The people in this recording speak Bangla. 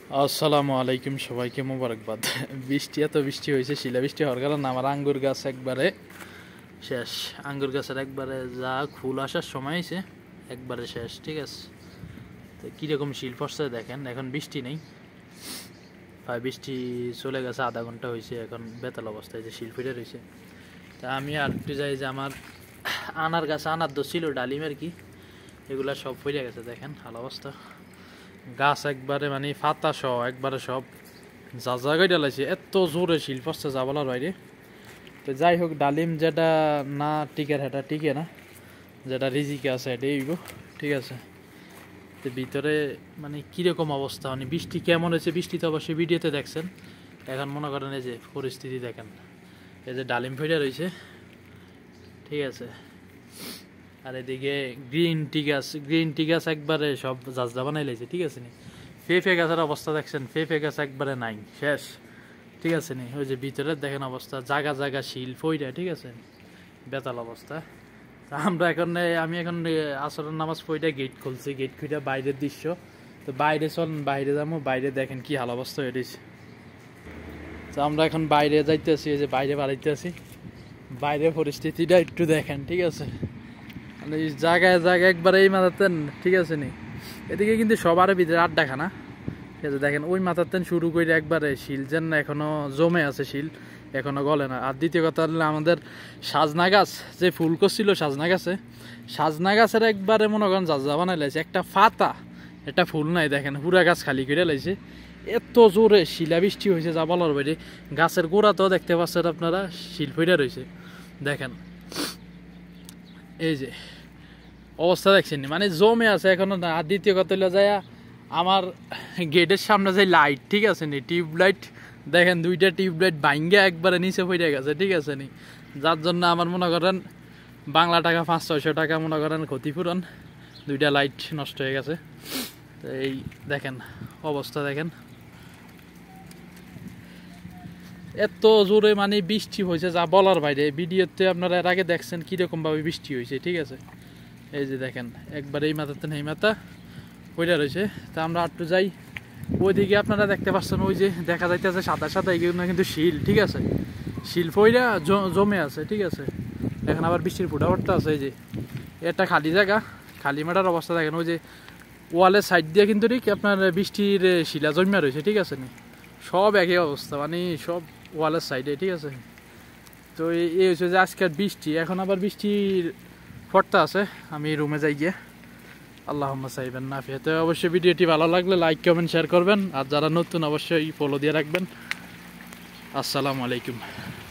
আসসালামু আলাইকুম, সবাইকে মোবারকবাদ। এত বৃষ্টি হয়েছে, শিলাবৃষ্টি হওয়ার কারণে আমার আঙ্গুর গাছ একবারে শেষ। আঙ্গুর গাছের একবারে যা ফুল আসার সময় হয়েছে একবারে শেষ। ঠিক আছে, তো কীরকম শিল পড়ছে দেখেন। এখন বৃষ্টি নেই, প্রায় বৃষ্টি চলে গেছে, আধা ঘন্টা হয়েছে। এখন বেতাল অবস্থায় যে শিল ফিরে রয়েছে। তা আমি আর একটু যাই যে আমার আনার গাছ, আনার দোষ ছিল ডালিমের কি, এগুলা সব ফিরে গেছে। দেখেন হাল অবস্থা, গাছ একবারে মানে ফাতা সহ একবারে সব যা জায়গায় ডালাইছে। এত জোরে শিল পড়ছে যা বলার বাইরে। তো যাই হোক, ডালিম যেটা না টিকে সেটা টিকে না, যেটা রিজিকে আছে এটাই হইব। ঠিক আছে, তো ভিতরে মানে কীরকম অবস্থা, মানে বৃষ্টি কেমন হয়েছে, বৃষ্টি তো অবশ্যই ভিডিওতে দেখছেন। এখন মনে করেন এই যে পরিস্থিতি দেখেন, এই যে ডালিম ফেটে রয়েছে। ঠিক আছে, আর এদিকে গ্রিন টি গাছ একবারে সব জাজদা বানাই লাইছে। ঠিক আছে নি, ফেফে গাছের অবস্থা দেখছেন, ফেফে গাছ একবারে নাই, শেষ। ঠিক আছে নি, ওই যে ভিতরে দেখেন অবস্থা, জায়গা জায়গা শিল ফইরা। ঠিক আছে, বেতাল অবস্থা। আমরা এখন আমি এখন আসরের নামাজ পড়ে গেট খুলছি, গেট খুঁজে বাইরের দৃশ্য। তো বাইরে চলেন, বাইরে যাবো, বাইরে দেখেন কি হাল অবস্থা হয়ে গেছে। তো আমরা এখন বাইরে যাইতেছি, এই যে বাইরে বাড়াইতে আছি, বাইরের পরিস্থিতিটা একটু দেখেন। ঠিক আছে, মানে জায়গায় জায়গায় একবারে এই মাথাতেন। ঠিক আছে নি, এদিকে কিন্তু সবার ভিতরে আড্ডাখানা। ঠিক আছে, দেখেন ওই মাথাতেন শুরু করে একবারে শিল যেন এখনো জমে আছে, শিল এখনো গলে না। আর দ্বিতীয় কথা হলো আমাদের সাজনা গাছ যে ফুল করছিল, সাজনা গাছের একবারে মনে করেন যা বানাই লাইছে, একটা ফাতা একটা ফুল নাই। দেখেন পুরা গাছ খালি করে লাইছে, এত জোরে শিলাবৃষ্টি হয়েছে যা বলার বাইরে। গাছের গোড়া তো দেখতে পাচ্ছেন আপনারা, শিল ফইরা রয়েছে। দেখেন এই যে অবস্থা দেখছেন, মানে জমে আছে এখনো না। আর দ্বিতীয় কথা হলো যায় আমার গেটের সামনে যে লাইট, ঠিক আছে নি, টিউবলাইট দেখেন, দুইটা টিউবলাইট ভাঙ্গে একবারে নিচে পড়ে গেছে। ঠিক আছে নি, যার জন্য আমার মনে করেন বাংলা টাকা 500-600 টাকা মনে করেন ক্ষতিপূরণ, দুইটা লাইট নষ্ট হয়ে গেছে। তো এই দেখেন অবস্থা, দেখেন এত জোরে মানে বৃষ্টি হয়েছে যা বলার বাইরে। ভিডিওতে আপনারা এর আগে দেখছেন কীরকমভাবে বৃষ্টি হয়েছে। ঠিক আছে, এই যে দেখেন একবারে এই মাথাতে এই মাথা ওইটা রয়েছে। তা আমরা একটু যাই ওইদিকে, আপনারা দেখতে পাচ্ছেন ওই যে দেখা যাইতেছে সাদা সাদা, এগুলো কিন্তু শিল। ঠিক আছে, শিল ফইরা জমে আছে। ঠিক আছে, এখন আবার বৃষ্টির ফুটাফাটটা আছে। এই যে এটা খালি জায়গা, খালি মাটার অবস্থা দেখেন। ওই যে ওয়ালের সাইড দিয়ে কিন্তু ঠিক আপনার বৃষ্টির শিলা জমা রয়েছে। ঠিক আছে নি, সব একই অবস্থা, মানে সব ওয়ালের সাইডে। ঠিক আছে, তো এই হচ্ছে যে আজকের বৃষ্টি। এখন আবার বৃষ্টির ফটটা আছে, আমি রুমে যাই গিয়ে। আল্লাহুম্মা সাইবান নাফিয়া। তো অবশ্যই ভিডিওটি ভালো লাগলে লাইক কমেন্ট শেয়ার করবেন, আর যারা নতুন অবশ্যই ফলো দিয়ে রাখবেন। আসসালামু আলাইকুম।